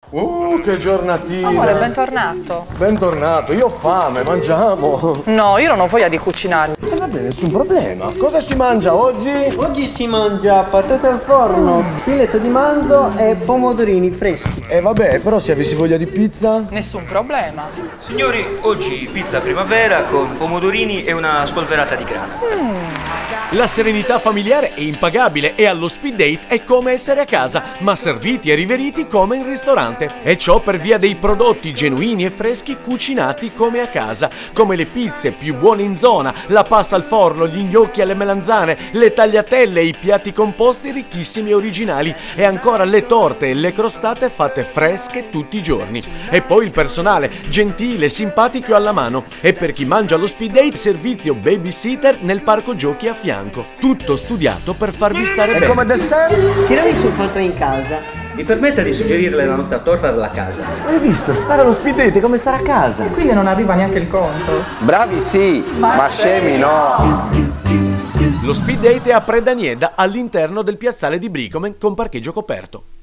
Che giornatina! Amore, bentornato. Bentornato, io ho fame, mangiamo! No, io non ho voglia di cucinare. Va bene, nessun problema. Cosa si mangia oggi? Oggi si mangia patate al forno, filetto di manzo e pomodorini freschi. Vabbè, però se avessi voglia di pizza? Nessun problema. Signori, oggi pizza primavera con pomodorini e una spolverata di grana. La serenità familiare è impagabile e allo Speed Date è come essere a casa, ma serviti e riveriti come in ristorante. E ciò per via dei prodotti genuini e freschi cucinati come a casa, come le pizze più buone in zona, la pasta al forno, gli gnocchi alle melanzane, le tagliatelle e i piatti composti ricchissimi e originali, e ancora le torte e le crostate fatte fresche tutti i giorni. E poi il personale, gentile, simpatico e alla mano. E per chi mangia allo Speed Date, servizio babysitter nel parco giochi a fianco. Tutto studiato per farvi stare bene. E come dessert? Tiramisù fatto in casa. Mi permetta di suggerirle la nostra torta della casa. Hai visto? Stare allo Speed Date è come stare a casa. Quindi non arriva neanche il conto. Bravi sì, ma scemi no. Lo Speed Date è a Predanieda, all'interno del piazzale di Bricomen con parcheggio coperto.